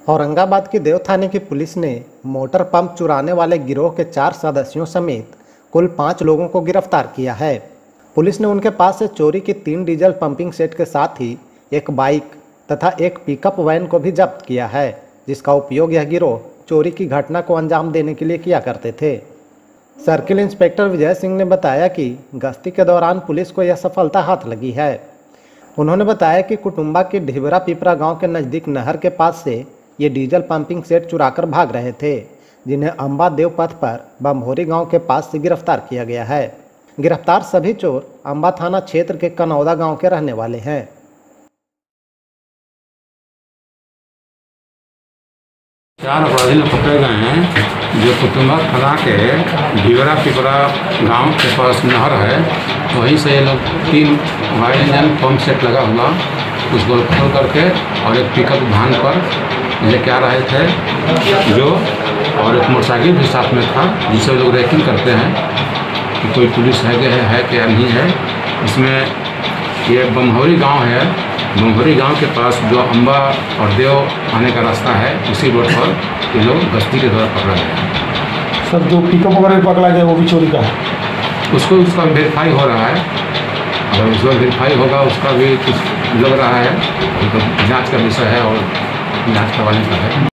औरंगाबाद की देव थाने की पुलिस ने मोटर पंप चुराने वाले गिरोह के 4 सदस्यों समेत कुल 5 लोगों को गिरफ्तार किया है। पुलिस ने उनके पास से चोरी की 3 डीजल पंपिंग सेट के साथ ही एक बाइक तथा एक पिकअप वैन को भी जब्त किया है, जिसका उपयोग यह गिरोह चोरी की घटना को अंजाम देने के लिए किया करते थे। सर्किल इंस्पेक्टर विजय सिंह ने बताया कि गश्ती के दौरान पुलिस को यह सफलता हाथ लगी है। उन्होंने बताया कि कुटुंबा के ढिबरा पिपरा गांव के नज़दीक नहर के पास से ये डीजल पंपिंग सेट चुराकर भाग रहे थे, जिन्हें अंबा देव पथ पर बम्भोरी गांव के पास से गिरफ्तार किया गया है। गिरफ्तार सभी चोर अंबा थाना क्षेत्र के कनौदा गांव के रहने वाले हैं। 4 अपराधी पकड़े गए हैं जो कुटुंबा थाना के ढिबरा पिपरा गांव के पास नहर है, वहीं से ये लोग 3 वायर इंजन पंप सेट लगा हुआ उसको खोल करके और एक पिकअप वैन पर लेके आ रहे थे जो, और एक मोटरसाइकिल भी साथ में था जिससे लोग रेकिंग करते हैं कि कोई पुलिस है कि नहीं है। इसमें ये बम्भोरी गांव है, बम्भोरी गांव के पास जो अंबा और देव आने का रास्ता है उसी रोड पर ये लोग गश्ती के द्वारा पकड़ा गया है। सर, जो पिकअप वगैरह पकड़ा गया वो भी चोरी का है? उसका वेरीफाई हो रहा है, अगर उसका वेरीफाई होगा उसका भी कुछ लग रहा है, तो जांच का विषय है और जांच करवाने का है।